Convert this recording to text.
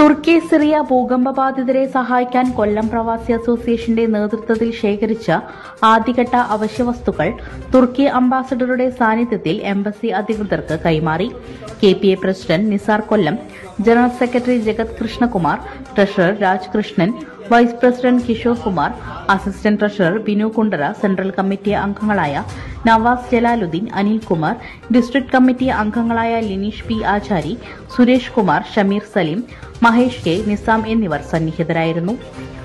തുർക്കി Syria ഭൂകമ്പ ബാധിതരെ സഹായിക്കാൻ കൊല്ലം പ്രവാസി അസോസിയേഷന്റെ നേതൃത്വത്തിൽ ശേഖരിച്ച ആദ്യഘട്ട അവശ്യവസ്തുക്കൾ തുർക്കി അംബാസഡറുടെ സാന്നിധ്യത്തിൽ എംബസി അധികൃതർക്ക് കൈമാറി. KPA president Nisar Kollam, general secretary Jagat Krishnakumar, treasurer Rajkrishnan, vice president Kishore Kumar, assistant treasurer Binu Kundara, central committee അംഗങ്ങളായ നവാസ് ജലാലുദ്ദീൻ, അനിൽകുമാർ, ഡിസ്ട്രിക്ട് കമ്മിറ്റി അംഗങ്ങളായ ലിനീഷ് P. ആചാരി, സുരേഷ് കുമാർ, ഷമീർ സലീം, മഹേഷ് K. നിസാം എന്നിവർ സന്നിഹിതരായിരുന്നു.